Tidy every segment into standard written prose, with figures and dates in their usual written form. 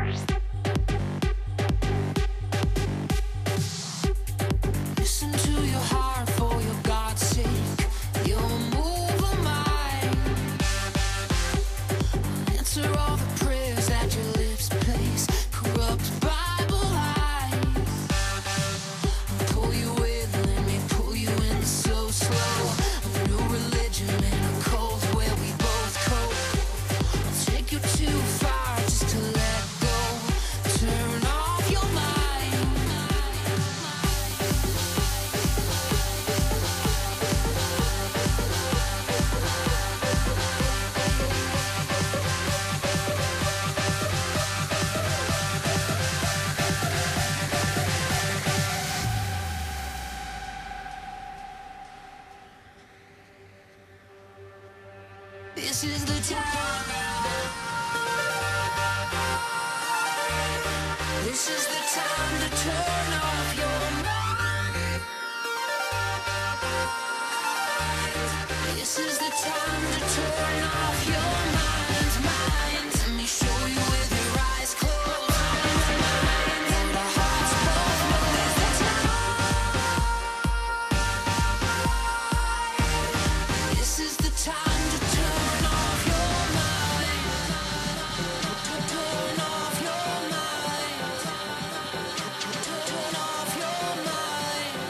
Listen to your heart for your God's sake. You'll move a mind. Answer all the prayers that your lips place. Corrupt Bible lies. Pull you in, let me pull you in so slow. A new religion and a cult where we both cope. I'll take you too far just to let go. Turn off your mind. This is the time. This is the time to turn off your mind. This is the time to turn off your mind. Let me show you with your eyes closed. Hold our hearts both. Know this the time. This is the time to turn off your mind. Turn off your mind. Turn off your mind.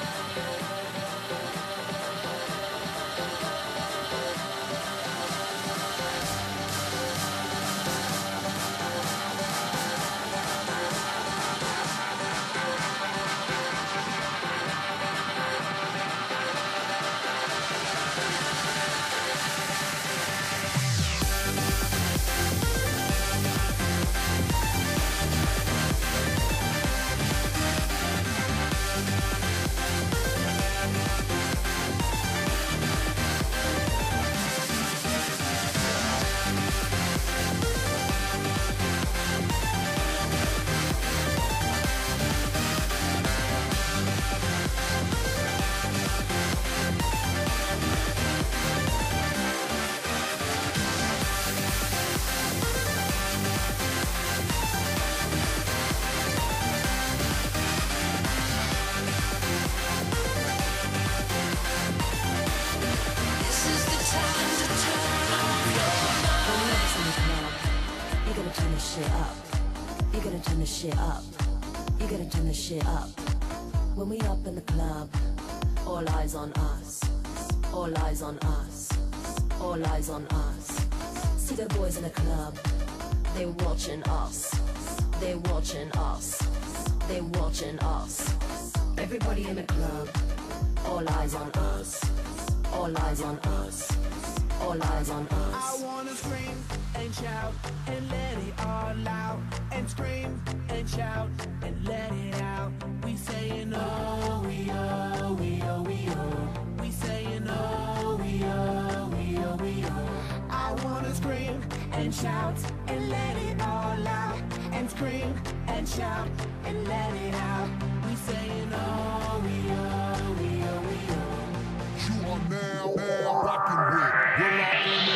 This is the time to turn off your You gotta turn this shit up. You gotta turn this shit up. You gotta turn this shit up. When we up in the club, all eyes on us. All eyes on us. All eyes on us. See the boys in the club. They watching us. They watching us. They watching us. Everybody in the club. All eyes on us. All eyes on us. All eyes on us. I wanna scream and shout and let it all out. And scream and shout and let it out. We saying oh, we oh, we oh, we oh. We saying oh, we oh, we oh, we oh. I wanna scream and shout and let it all out. And scream and shout and let it out. We saying oh, we oh, we oh, we oh. You are now rocking with Will I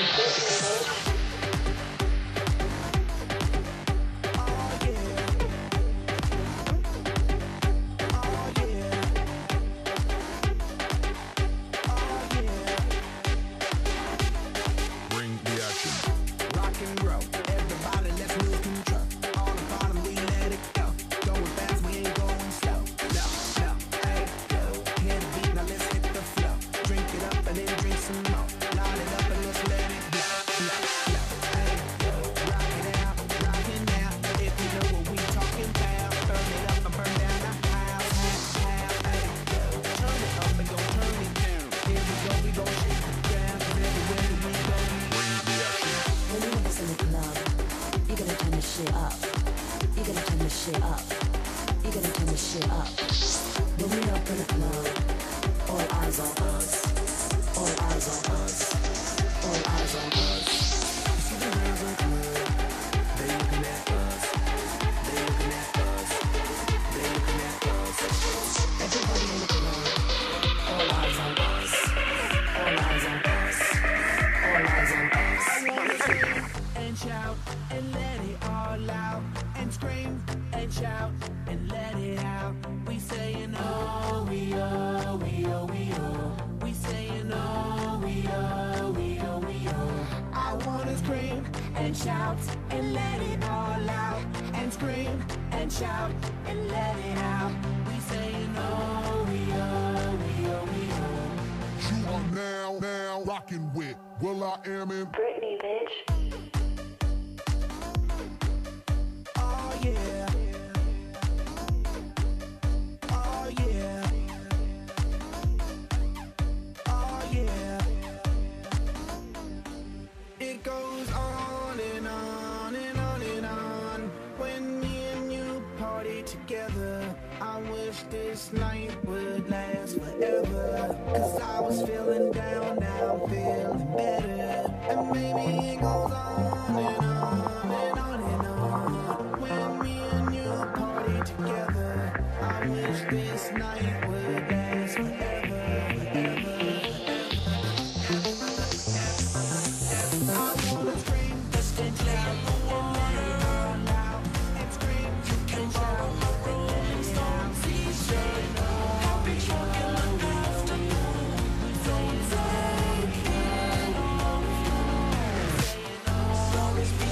bring the action. Rock and roll, everybody let's lose control. On the bottom we let it go. Going fast, we ain't going slow. No, no, hey, yo. Hear the beat, now let's hit the flow. Drink it up and then drink some more. Light it up and let's let it blow. Blow, blow, hey, yo. Rock it out, rock it now. If you know what we talking about, burn it up and burn down the house. Hey, yo. Turn it up and go turn it down. Here we go shake the ground. 'Cause everywhere we go, Bring the action. When you niggas in the club, you gotta turn this shit up. You gotta turn this shit up. You gotta turn this shit up. When we up in the club, all eyes on us. All eyes on us. All eyes on us. you see the girls in the club. They looking at us. They looking at us. They looking at us. Everybody in the club, all eyes on us. All eyes on us. All eyes on us. I wanna scream and shout and let it all out. and shout and let it all out. And scream and shout and let it out. We saying oh, we oh, we oh, we oh. You are now rocking with Will I Am in Britney, bitch. Oh yeah. Oh yeah. Oh yeah. It goes on and on and on and on. When me and you party together, I wish this night would last forever. Cause I was feeling down, now I'm feeling better. And maybe it goes on and on and on and on. When me and you party together, I wish this night would last forever, forever. I wanna scream just and shout and let it all out. And scream, you can borrow my Rolling Stone t-shirt. I'll be drunk in the afternoon. So take it off. Saying, oh, sorry,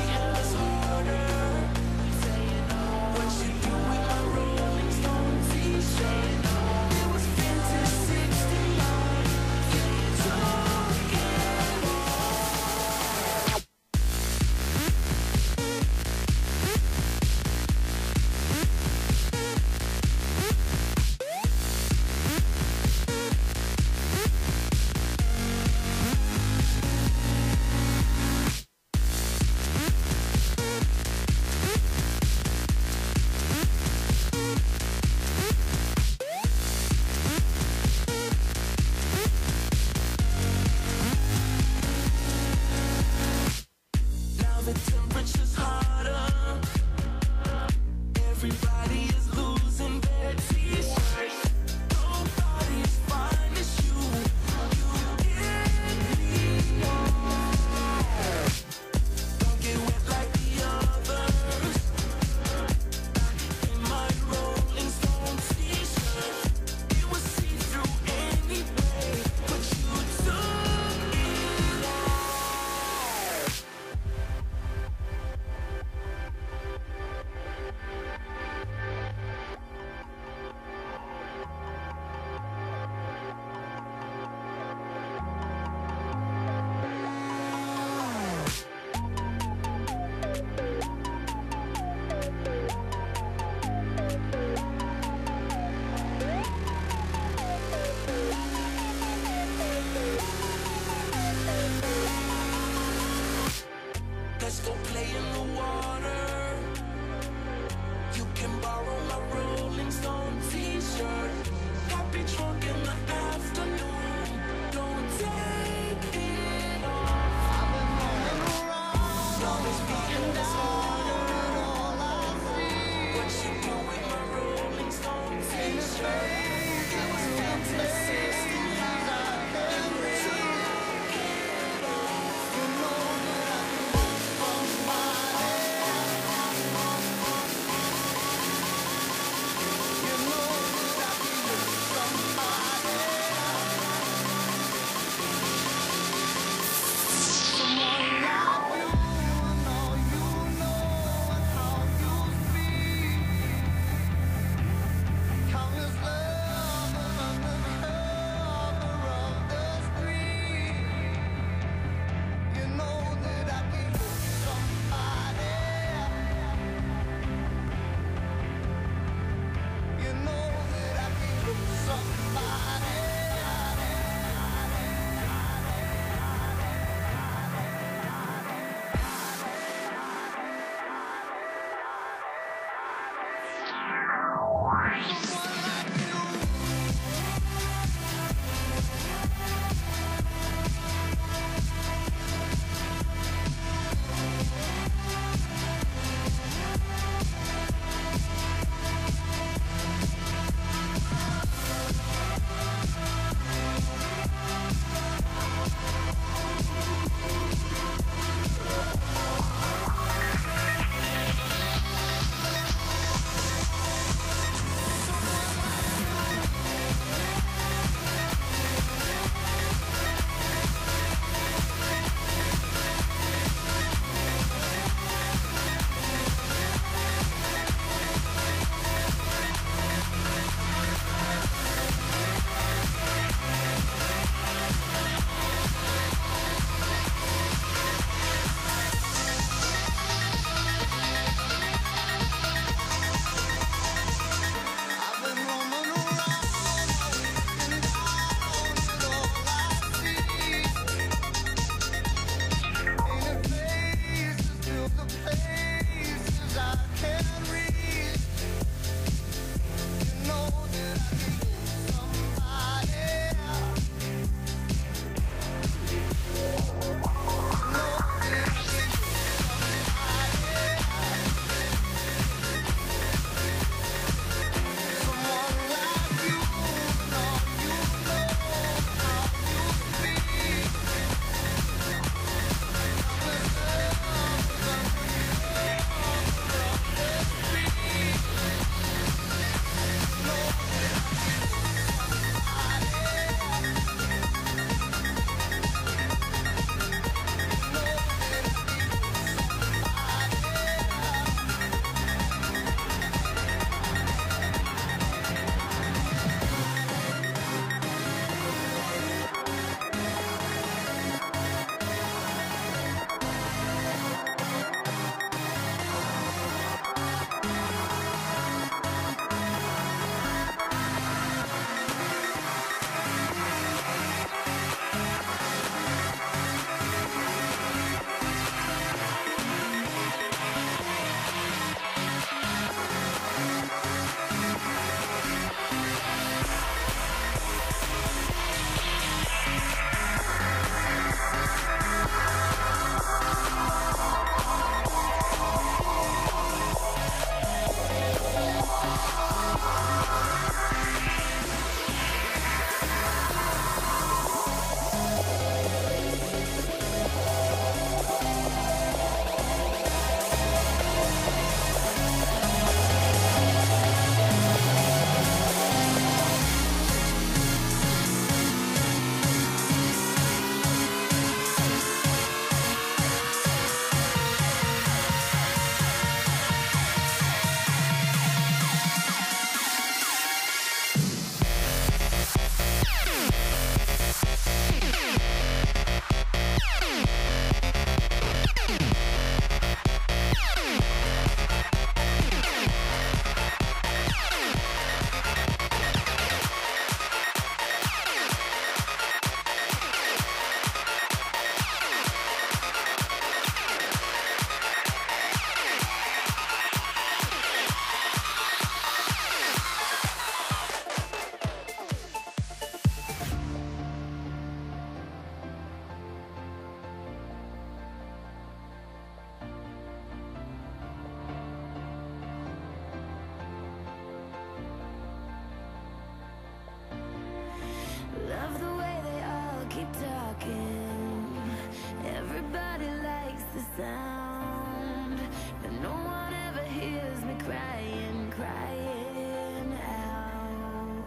sound, and no one ever hears me crying, crying out.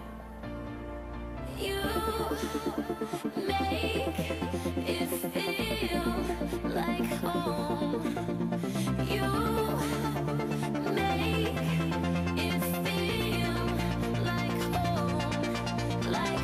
You make it feel like home. You make it feel like home, like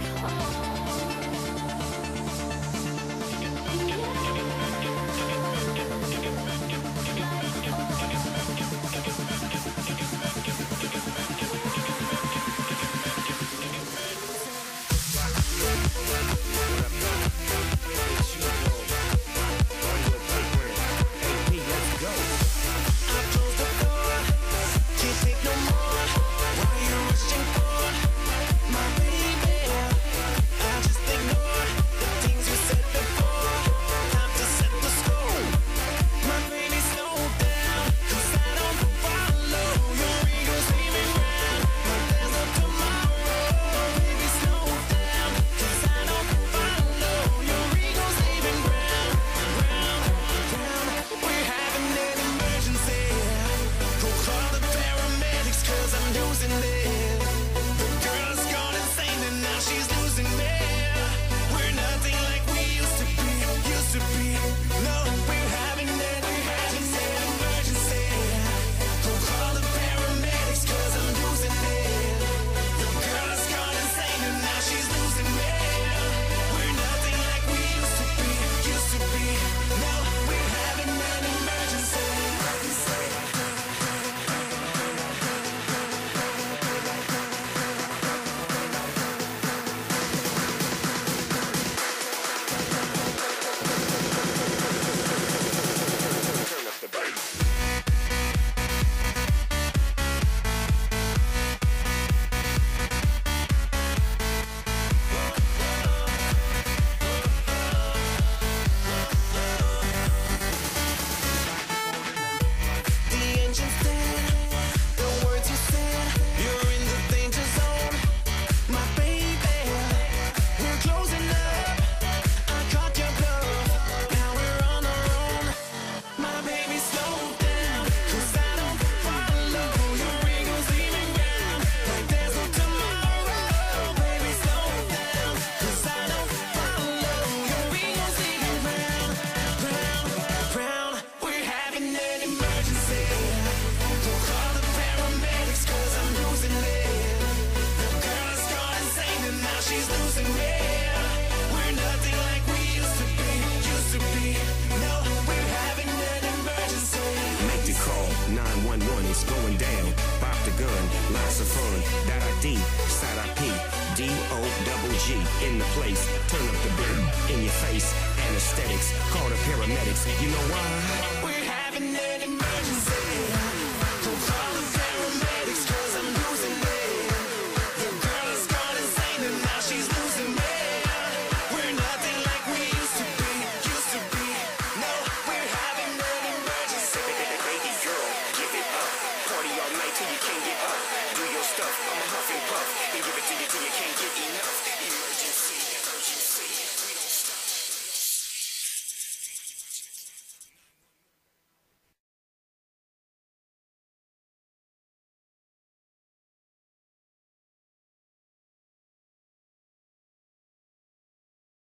It's going down, pop the gun, lots of fun. Da-da-D, side-I-P, D-O-double-G in the place. Turn up the beat in your face. Anesthetics, call the paramedics. You know why? We're having it.